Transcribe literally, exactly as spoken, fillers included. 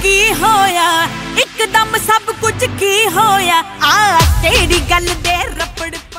की होया, एकदम सब कुछ की होया। आ तेरी गल दे रपड़